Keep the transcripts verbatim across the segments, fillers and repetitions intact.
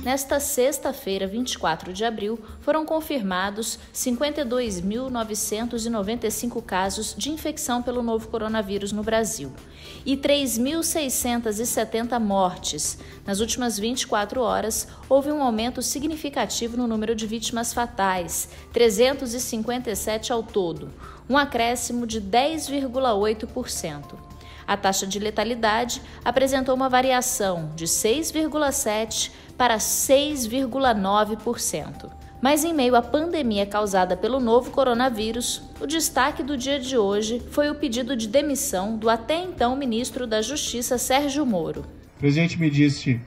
Nesta sexta-feira, vinte e quatro de abril, foram confirmados cinquenta e dois mil novecentos e noventa e cinco casos de infecção pelo novo coronavírus no Brasil e três mil seiscentas e setenta mortes. Nas últimas vinte e quatro horas, houve um aumento significativo no número de vítimas fatais, trezentos e cinquenta e sete ao todo, um acréscimo de dez vírgula oito por cento. A taxa de letalidade apresentou uma variação de seis vírgula sete por cento para seis vírgula nove por cento. Mas em meio à pandemia causada pelo novo coronavírus, o destaque do dia de hoje foi o pedido de demissão do até então ministro da Justiça, Sérgio Moro. O presidente me disse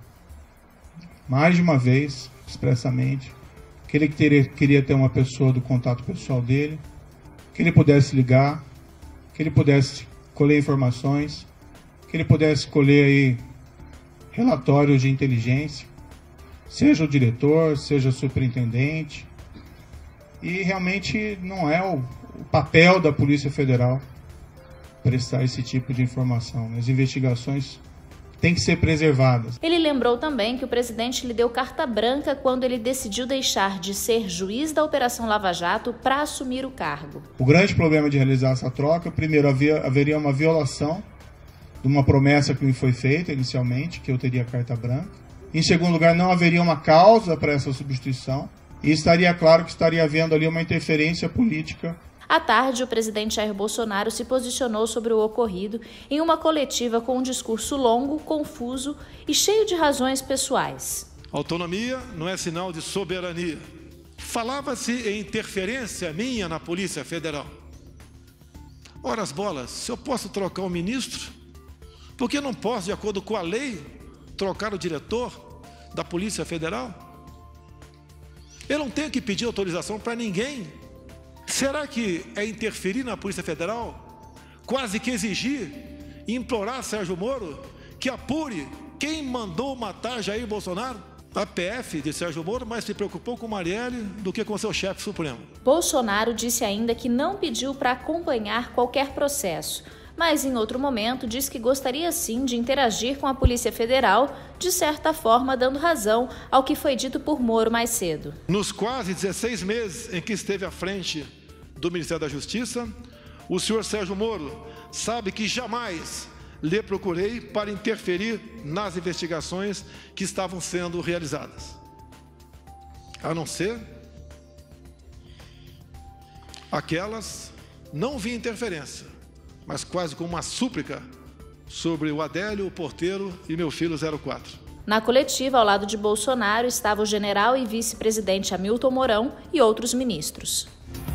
mais de uma vez, expressamente, que ele teria, queria ter uma pessoa do contato pessoal dele, que ele pudesse ligar, que ele pudesse colher informações, que ele pudesse colher aí relatórios de inteligência, seja o diretor, seja o superintendente, e realmente não é o, o papel da Polícia Federal prestar esse tipo de informação. As investigações têm que ser preservadas. Ele lembrou também que o presidente lhe deu carta branca quando ele decidiu deixar de ser juiz da Operação Lava Jato para assumir o cargo. O grande problema de realizar essa troca, primeiro, havia, haveria uma violação de uma promessa que me foi feita inicialmente, que eu teria carta branca. Em segundo lugar, não haveria uma causa para essa substituição e estaria claro que estaria havendo ali uma interferência política. À tarde, o presidente Jair Bolsonaro se posicionou sobre o ocorrido em uma coletiva com um discurso longo, confuso e cheio de razões pessoais. Autonomia não é sinal de soberania. Falava-se em interferência minha na Polícia Federal. Ora as bolas, se eu posso trocar o ministro, por que não posso, de acordo com a lei, trocar o diretor da Polícia Federal? Eu não tenho que pedir autorização para ninguém. Será que é interferir na Polícia Federal? Quase que exigir, implorar Sérgio Moro que apure quem mandou matar Jair Bolsonaro? A P F de Sérgio Moro mais se preocupou com Marielle do que com seu chefe supremo. Bolsonaro disse ainda que não pediu para acompanhar qualquer processo, mas em outro momento diz que gostaria sim de interagir com a Polícia Federal, de certa forma dando razão ao que foi dito por Moro mais cedo. Nos quase dezesseis meses em que esteve à frente do Ministério da Justiça, o senhor Sérgio Moro sabe que jamais lhe procurei para interferir nas investigações que estavam sendo realizadas. A não ser aquelas, não vi interferência, mas quase com uma súplica sobre o Adélio, o porteiro e meu filho zero quatro. Na coletiva, ao lado de Bolsonaro, estava o general e vice-presidente Hamilton Mourão e outros ministros.